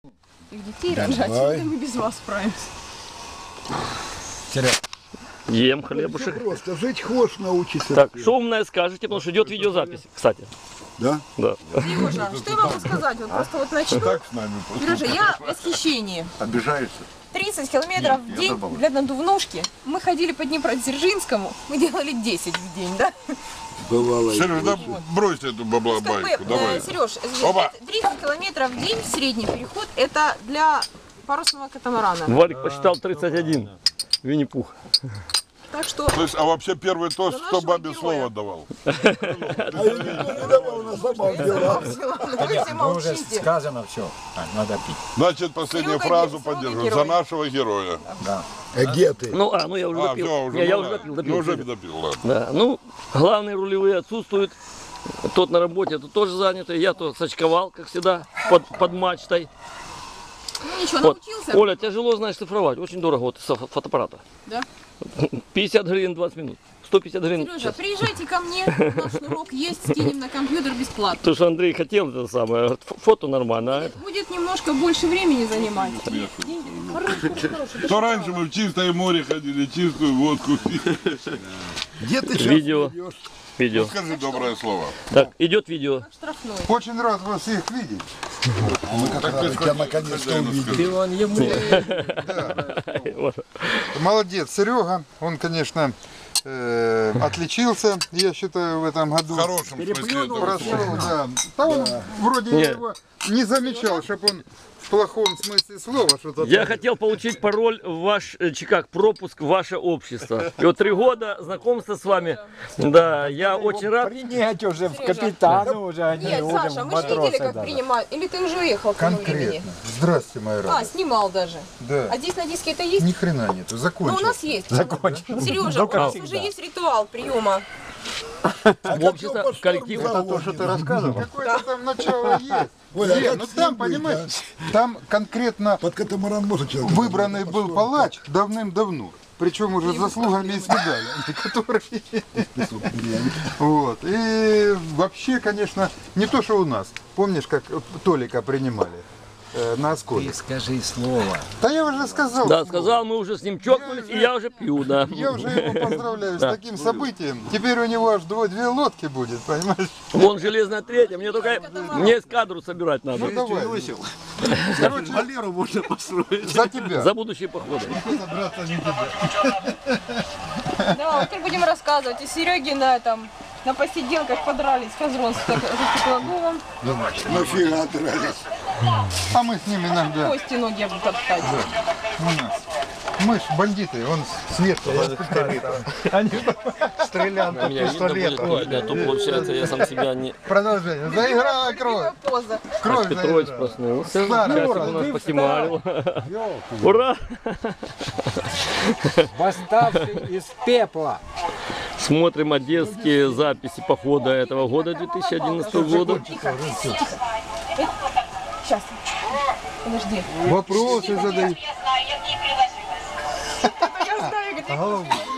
Их детей рожать, мы без вас справимся. Ем хлебушек. Просто жить хочешь научиться. Так, что умное скажете, потому что идет видеозапись, кстати. Да? Да. Сережа, что я могу сказать? Вот просто вот начну. Сережа, я в восхищении. Обижаешься? 30 километров в день для надувнушки. Мы ходили по Днепродзержинскому, мы делали 10 в день, да? Бывало. Сереж, да брось эту баблобайку, давай. Сереж, Опа. 30 километров в день, средний переход, это для парусного катамарана. Валик посчитал 31. Винни-Пух. Так что... То есть, а вообще первый тост, За кто нашего бабе героя. слово давал? А я не давал, она сама взяла. Вы все Уже молчите. сказано все, надо пить. Значит, последнюю Серега фразу Серега поддерживаю. герой. За нашего героя. Да. А где ты? Ну, я уже допил. все, уже. Не, я ну уже да. допил, Ну, допил. уже допил, ладно. Да, ну, главные рулевые отсутствуют. Тот на работе, тот тоже занятый. Я то сочковал, как всегда, под мачтой. Ну ничего, Вот. научился. Оля, тяжело, знаешь, цифровать. Очень дорого вот с фотоаппарата. Да? 50 гривен 20 минут. 150 гривен. Сережа, приезжайте ко мне, у нас шнурок есть, скинем на компьютер бесплатно. То, что Андрей хотел, это самое. Говорит, фото нормально, а это... Будет немножко больше времени занимать. То раньше мы в чистое море ходили, чистую водку пили. Где ты сейчас Видео. идешь? Видео. Скажи доброе слово. Так, идет видео. Штрафной. Очень рад вас всех видеть. Мы как раз тебя наконец-то увидели. Ты он ему... Вот. Молодец, Серега. Он, конечно, отличился, я считаю, в этом году. В хорошем смысле этого Прошел, слова. да. Да он вроде Нет. я его не замечал, чтобы он в плохом смысле слова что-то. Я хотел получить пароль в ваш, как пропуск в ваше общество. И вот 3 года знакомства с вами. Да, я очень рад. Принять уже в капитану, уже они Нет, уже Саша, в мы же видели, матросы как даже. принимают. Или ты уже уехал к тому времени? Конкретно. Здрасте, моя А, радость. снимал даже. Да. А здесь на диске это есть? Ни хрена нету, Ну, закончил. у нас есть. Закончил. Сережа, Ну, у как нас всегда. уже есть ритуал приема. В общество, в коллектив. Это то, что ты рассказывал? Какое-то там начало есть. Оля, Нет, как ну с там, ним быть, понимаешь, там конкретно Под катамаран может человек. выбранный был палач давным-давно. Причем уже с заслугами и с медалями, которые... Вот. И вообще, конечно, не то, что у нас. Помнишь, как Толика принимали на Осколе? Ты скажи слово. Да я уже сказал. Да, слово. сказал, мы уже с ним чокнулись, и я уже пью, да. Я уже его поздравляю с таким событием. Теперь у него аж 2 лодки будет, понимаешь? Вон железная третья, мне только мне эскадру собирать надо. Ну давай. Короче, Валеру можно построить. За тебя. За будущие походы. Да, вот теперь будем рассказывать. И Сереги на этом, на посиделках подрались. Фазрон с стеклоголом. Нафига дрались? А мы с ним иногда. Кости ноги топтать. У нас. Мы ж бандиты, он свет. Они стреляют по пистолету. видно, то получается я сам себя не... Продолжение. Заиграла кровь. Поза. Кровь Петрович заиграла. проснулся, Старый. часик у нас посимарил. Ура! Восставший из пепла. Смотрим одесские записи похода этого года, 2011 года. Тихо, тихо. Сейчас. Подожди. Вопросы задают. Я знаю, где.